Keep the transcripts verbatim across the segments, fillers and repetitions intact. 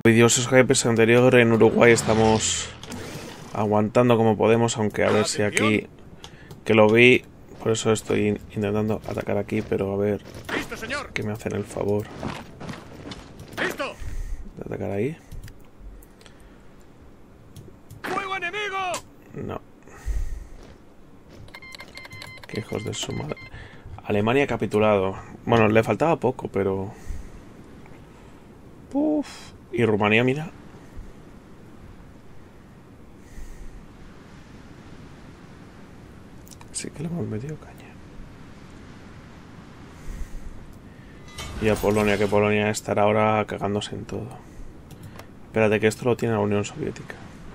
vídeos episodios anterior en Uruguay estamos aguantando como podemos, aunque a ver si aquí, que lo vi, por eso estoy intentando atacar aquí, pero a ver que me hacen el favor de atacar ahí. ¡Fuego enemigo! No. Qué hijos de su madre. Alemania ha capitulado. Bueno, le faltaba poco, pero... Uf. Y Rumanía, mira. Sí que le hemos metido caña. Y a Polonia, que Polonia estará ahora cagándose en todo. Espérate, que esto lo tiene la Unión Soviética.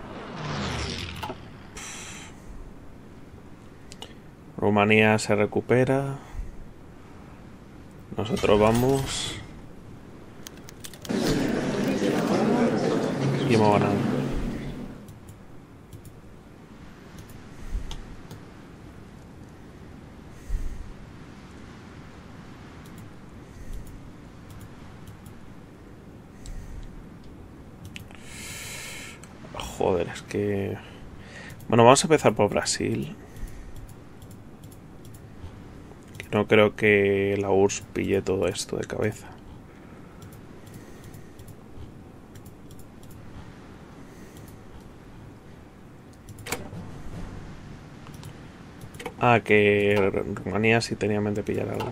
Rumanía se recupera. Nosotros vamos. Y hemos ganado. Joder, es que... Bueno, vamos a empezar por Brasil. Que no creo que la U R S S pille todo esto de cabeza. Ah, que Rumanía sí tenía en mente pillar algo.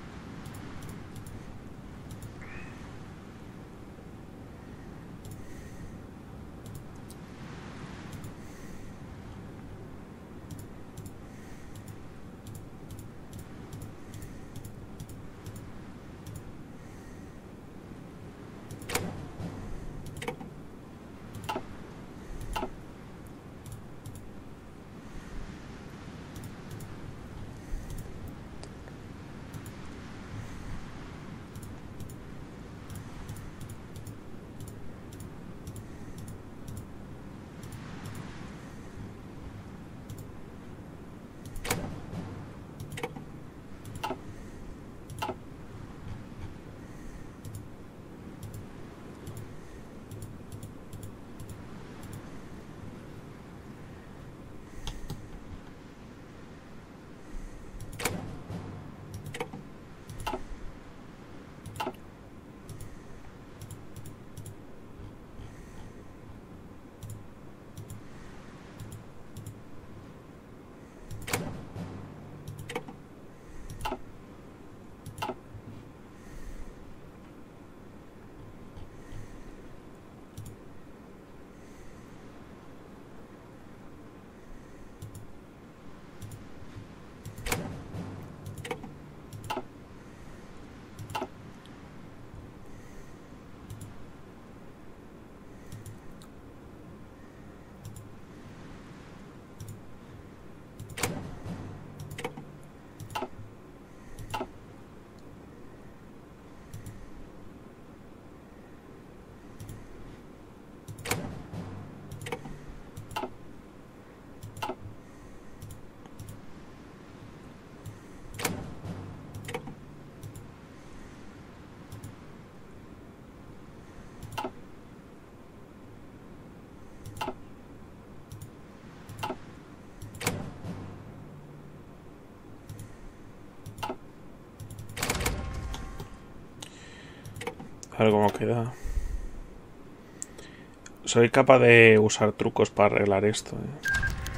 A ver cómo queda. Soy capaz de usar trucos para arreglar esto, ¿eh?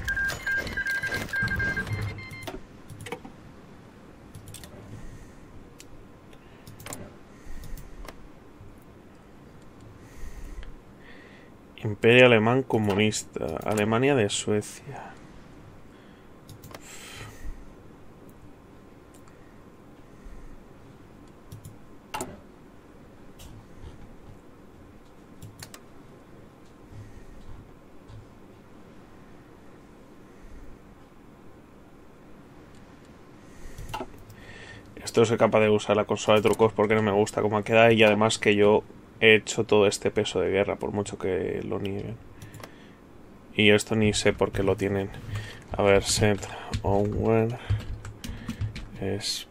Imperio Alemán Comunista. Alemania de Suecia. Esto soy capaz de usar la consola de trucos porque no me gusta cómo queda y además que yo he hecho todo este peso de guerra, por mucho que lo nieguen. Y esto ni sé por qué lo tienen. A ver, set onward. Es...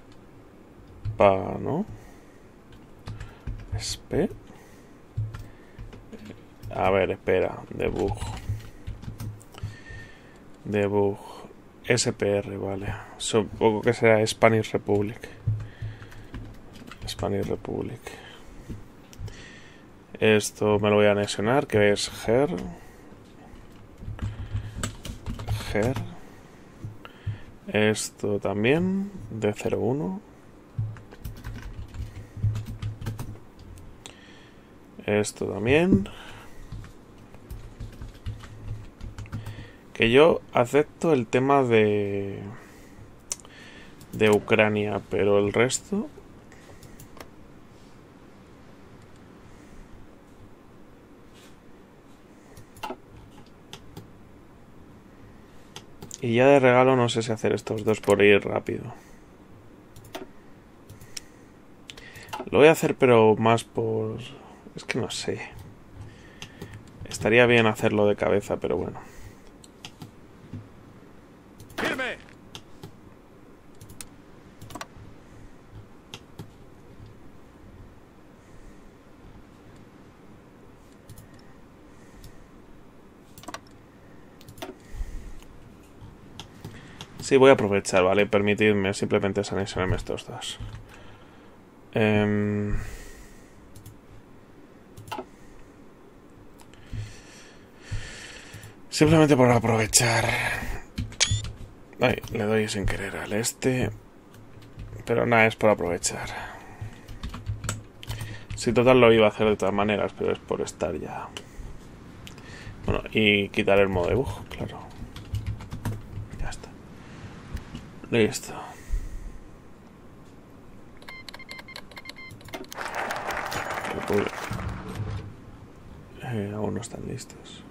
Pa, ¿no? Espe. A ver, espera. Debug. Debug. S P R, vale. Supongo que será Spanish Republic. Spanish Republic. Esto me lo voy a anexionar, que es her. Her. Esto también, de cero uno. Esto también. Que yo acepto el tema de de Ucrania, pero el resto y ya de regalo no sé si hacer estos dos por ir rápido. Lo voy a hacer, pero más por... es que no sé. Estaría bien hacerlo de cabeza, pero bueno. ¡Firme! Sí, voy a aprovechar, ¿vale? Permitidme simplemente anexionarme estos dos. Eh... Simplemente por aprovechar. Ay, le doy sin querer al este. Pero nada, es por aprovechar. Si total lo iba a hacer de todas maneras, pero es por estar ya. Bueno, y quitar el modo debug, claro. Ya está. Listo. Eh, aún no están listos.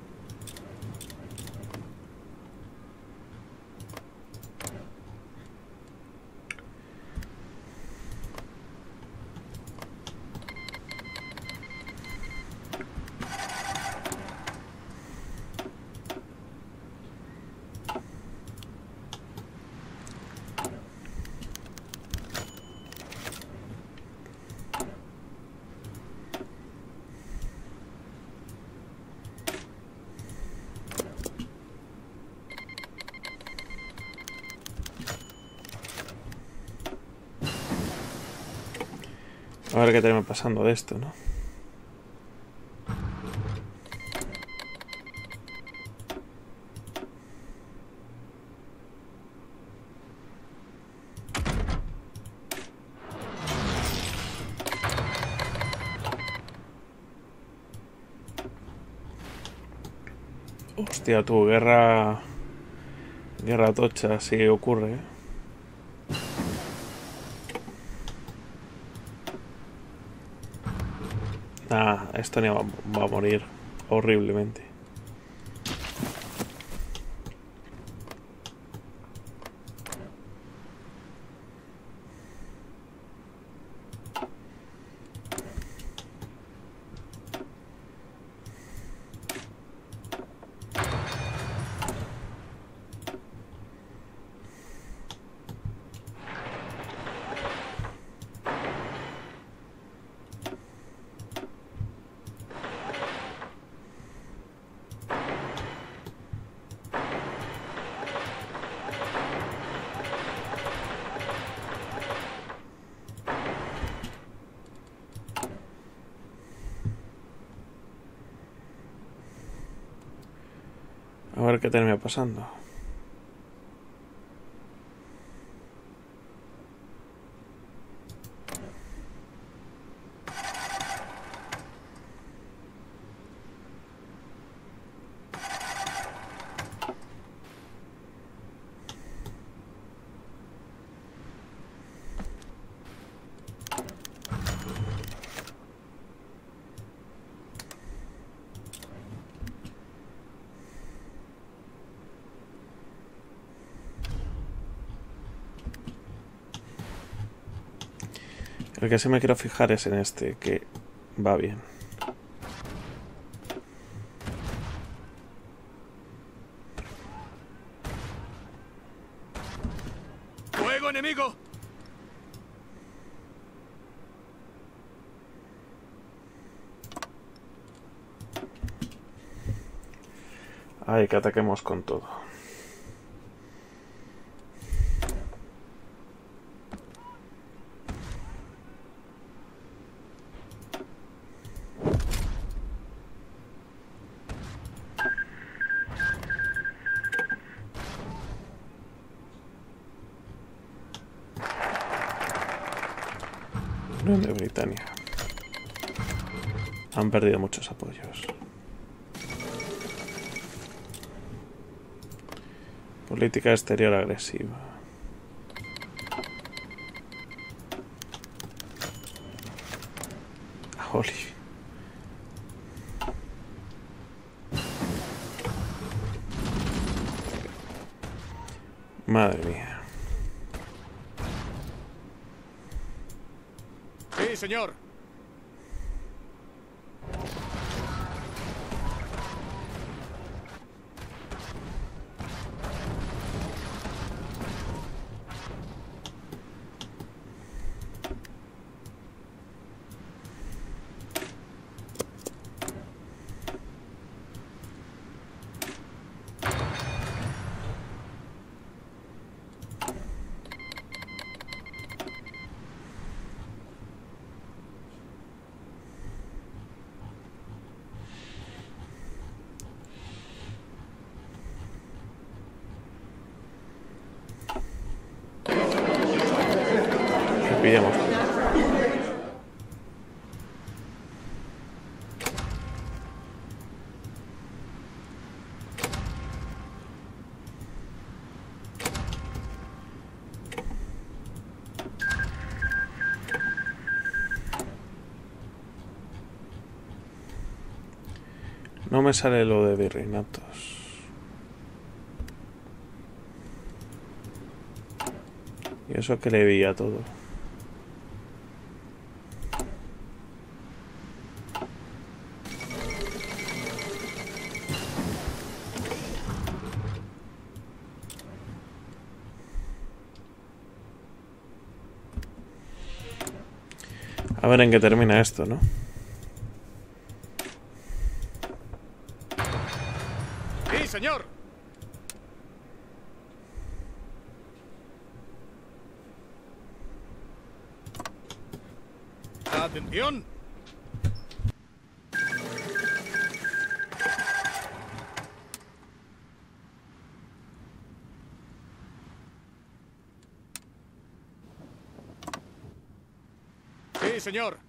A ver qué termina pasando de esto, ¿no? Hostia, tu guerra... Guerra tocha, sí ocurre, ¿eh? Ah, Estonia va, va a morir horriblemente. A ver qué termina pasando. El que sí me quiero fijar es en este, que va bien. ¡Fuego enemigo! Ay, que ataquemos con todo. De Britania. Han perdido muchos apoyos. Política exterior agresiva. Oli. Madre mía. Sí, señor. Pillamos. No me sale lo de virreinatos. Y eso que le vi a todo. A ver en qué termina esto, ¿no? Sí, señor. Atención. Sí, señor.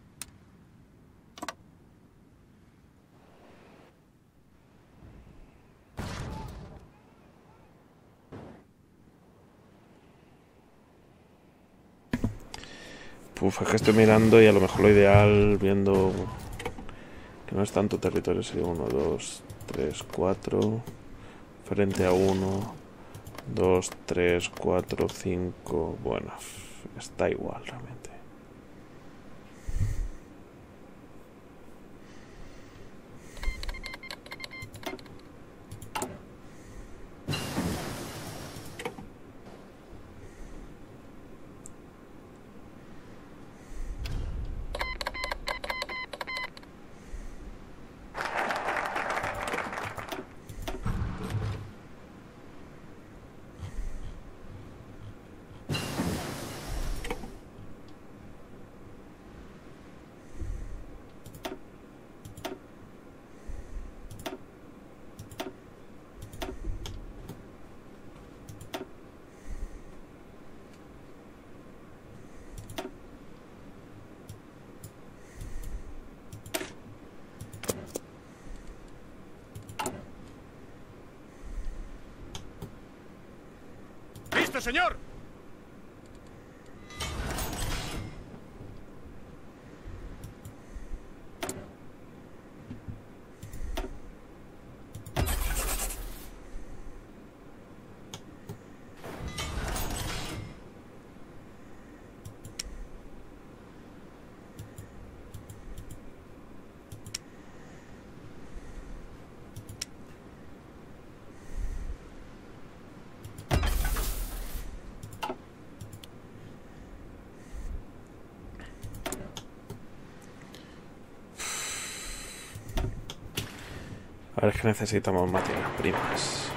Uf, es que estoy mirando y a lo mejor lo ideal, viendo que no es tanto territorio, sería uno, dos, tres, cuatro, frente a uno, dos, tres, cuatro, cinco. Bueno, está igual realmente. ¡Listo, señor! A ver, es que necesitamos materias primas.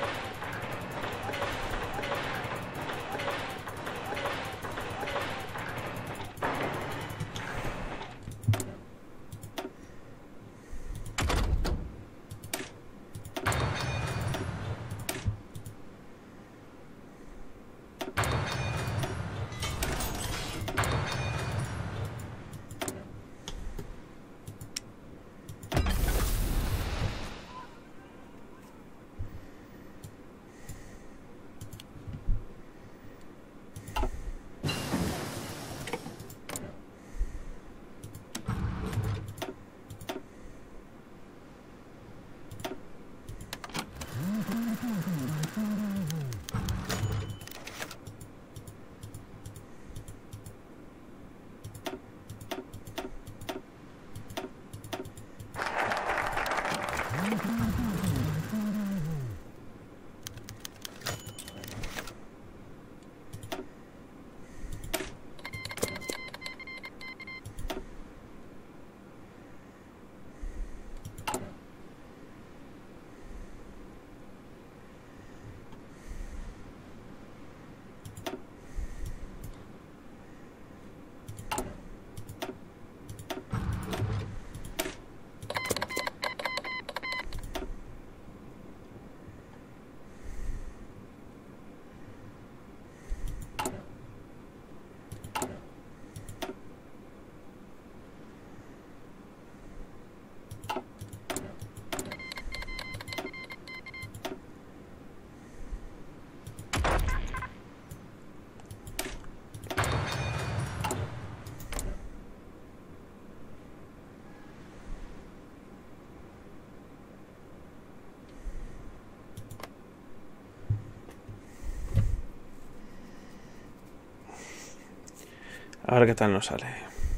A ver qué tal nos sale.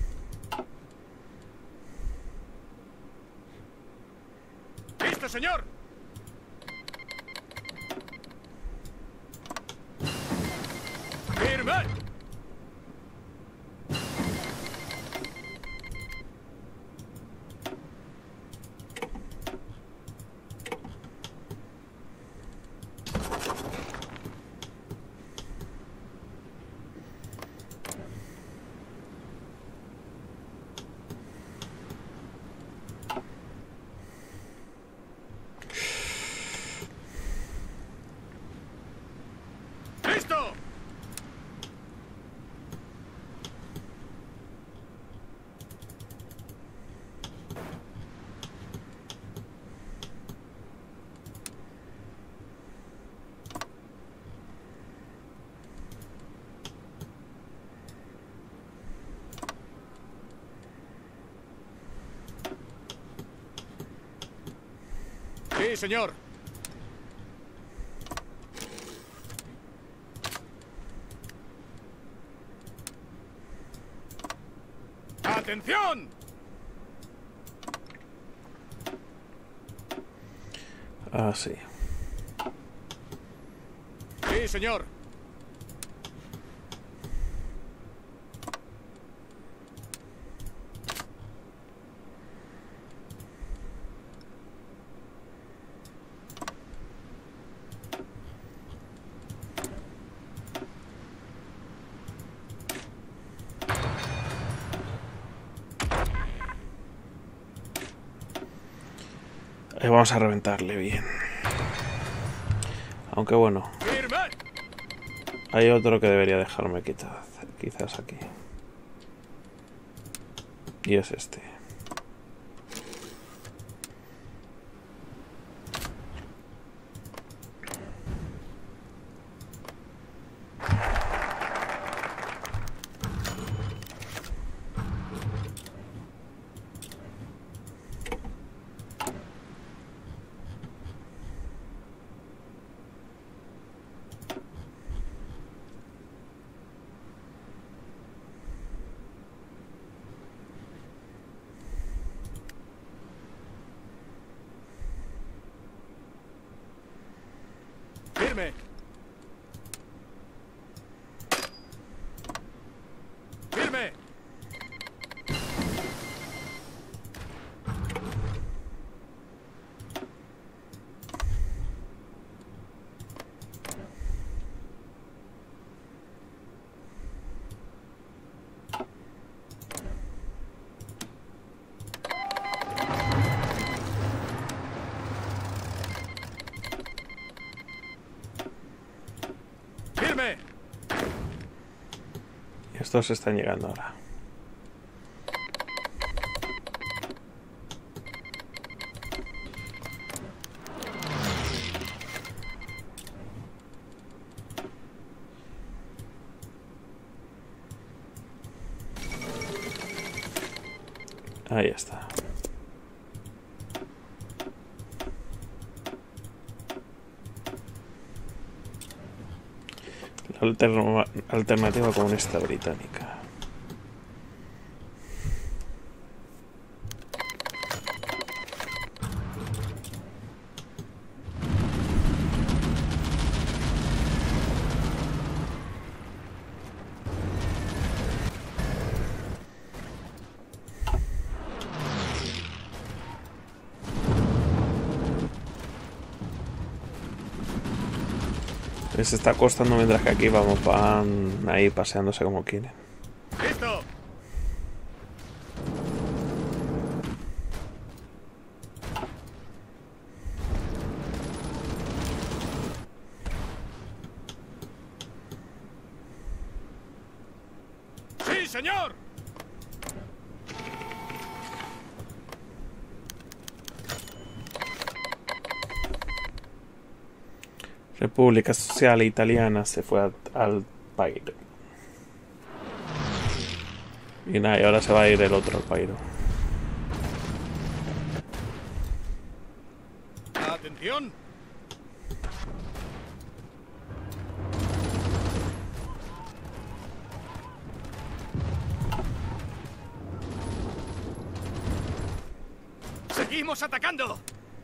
¡Listo, señor! ¡Firme! ¡Listo! Sí, señor. ¡Atención! Ah, sí. Sí, señor. Eh, vamos a reventarle bien. Aunque bueno, ¡Firme! hay otro que debería dejarme quizás, quizás aquí. Y es este. ¡Firme! ¡Firme! ¡Firme! Estos están llegando ahora. Ahí está. La alterna alternativa comunista británica. Les está costando mientras que aquí vamos, van ahí paseándose como quieren. ¡Listo! ¡Sí, señor! República Social Italiana se fue al, al Pairo. Y nada, y ahora se va a ir el otro al Pairo. ¡Atención! ¡Seguimos atacando!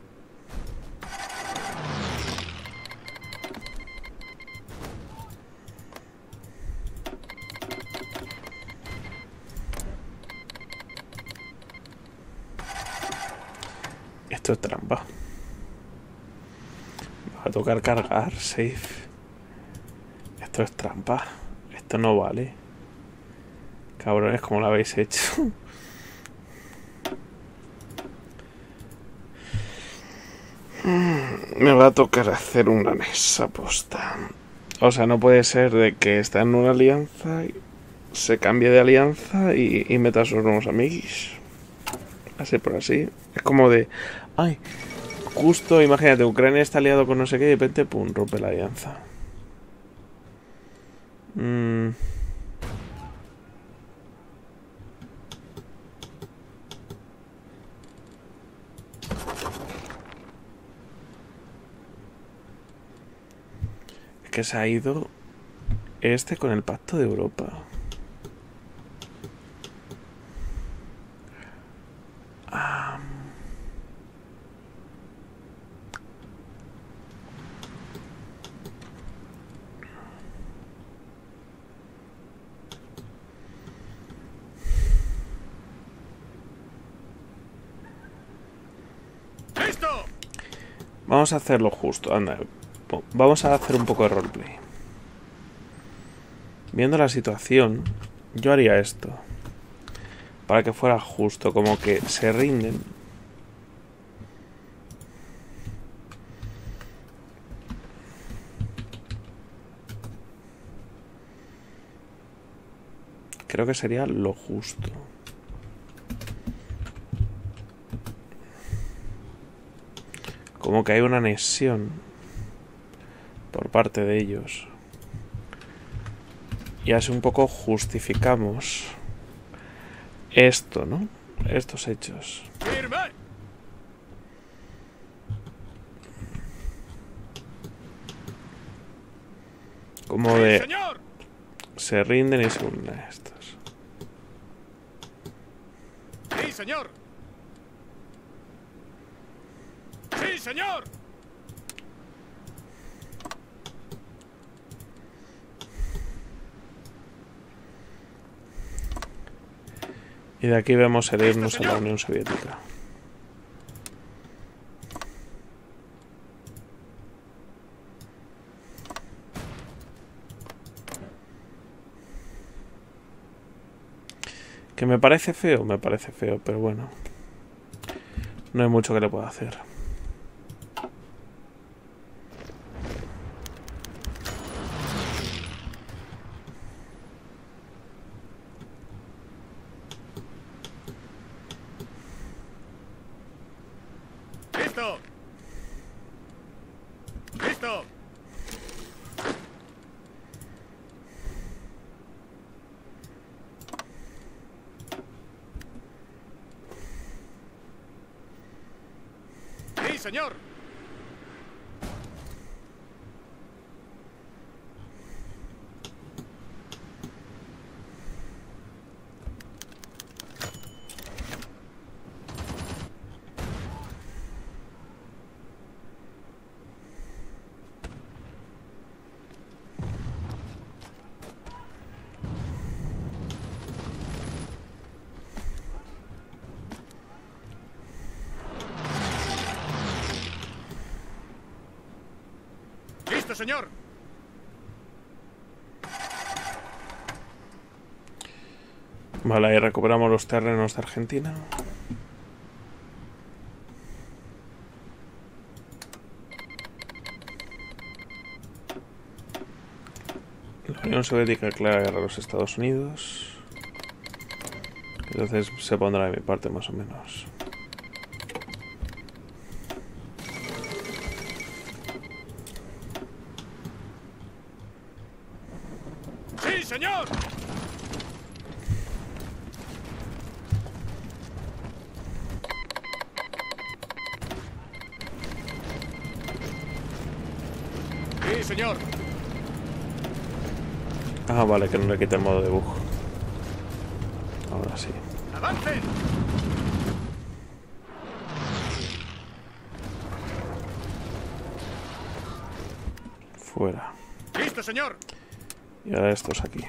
Esto es trampa. Va a tocar cargar, save. Esto es trampa. Esto no vale. Cabrones, ¿cómo lo habéis hecho? Me va a tocar hacer una mesa posta. O sea, no puede ser de que está en una alianza y se cambie de alianza y, y meta a sus nuevos amigos. Así por así. Es como de... Ay, justo, imagínate, Ucrania está aliado con no sé qué y de repente, pum, rompe la alianza. Mm. Es que se ha ido este con el Pacto de Europa. Ah. ¡Listo! Vamos a hacerlo justo, anda. Vamos a hacer un poco de roleplay. Viendo la situación, yo haría esto. Para que fuera justo, como que se rinden. Creo que sería lo justo. Como que hay una anexión por parte de ellos. Y así un poco justificamos esto, ¿no? Estos hechos. ¡Firme! Como ¡Sí, de... señor! Se rinden y se unen a estos. ¡Sí, señor! ¡Sí, señor! Y de aquí vemos el irnos a la Unión Soviética. Que me parece feo, me parece feo, pero bueno. No hay mucho que le pueda hacer. señor. Listo, señor. Vale, ahí recuperamos los terrenos de Argentina. La Unión Soviética declara guerra a los Estados Unidos. Entonces se pondrá de mi parte más o menos. Sí, señor. Sí, señor. Ah, vale, que no le quite el modo de bug. Ahora sí. ¡Avancen! Fuera. Listo, señor. Y ahora estos aquí.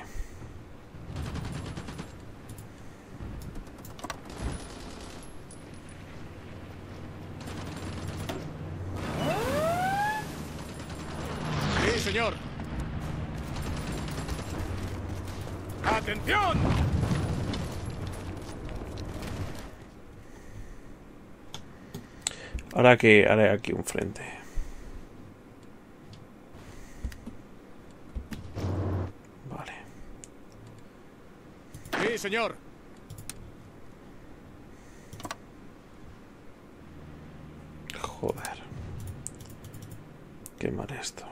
Sí, señor. ¡Atención! Ahora que haré aquí un frente. Vale. Sí, señor. Joder. Quemar esto.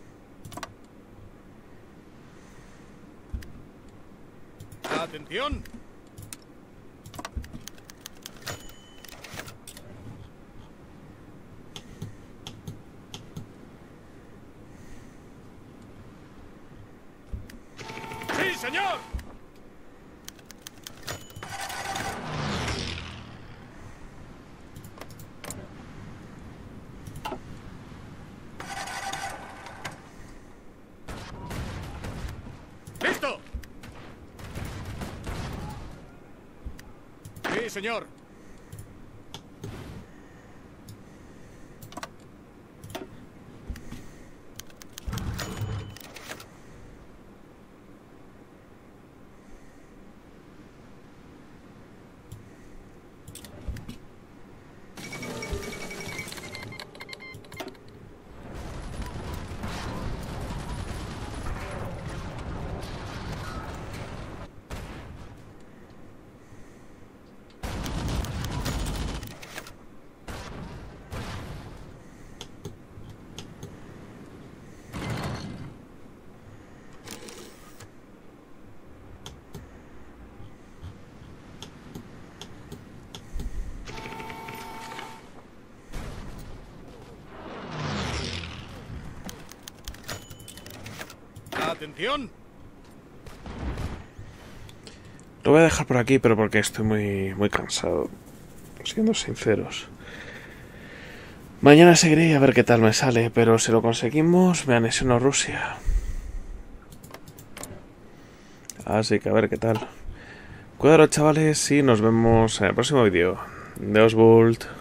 ¡Atención! ¡Sí, señor! ¡Listo! Sí, señor. ¡Atención! Lo voy a dejar por aquí, pero porque estoy muy, muy cansado. Siendo sinceros. Mañana seguiré a ver qué tal me sale, pero si lo conseguimos, me anexiono Rusia. Así que a ver qué tal. Cuidado, chavales, y nos vemos en el próximo vídeo. Deus Vult.